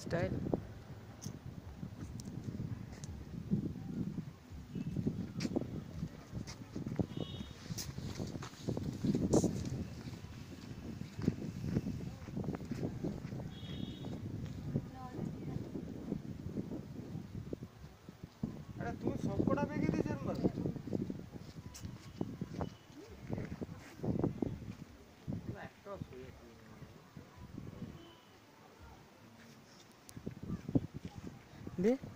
Style. अरे तू सबकड़ा बेगी दी जन्मल ना एकटा सुए दे